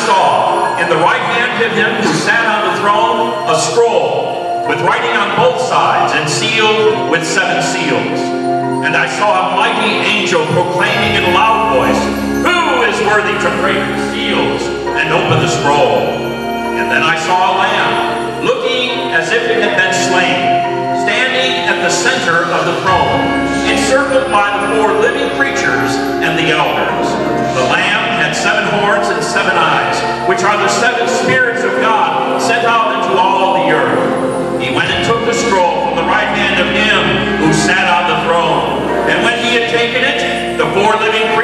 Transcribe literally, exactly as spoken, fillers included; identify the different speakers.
Speaker 1: saw in the right hand of him who sat on the throne a scroll with writing on both sides and sealed with seven seals. And I saw a mighty angel proclaiming in a loud voice, "Who is worthy to break the seals and open the scroll?" And then I saw a lamb, looking as if it had been slain, standing at the center of the throne, encircled by the four living creatures and the elders. The lamb had seven horns and seven eyes, which are the seven spirits of God sent out into all the earth. He went and took the scroll from the right hand of him who sat on the throne. And when he had taken it, the four living creatures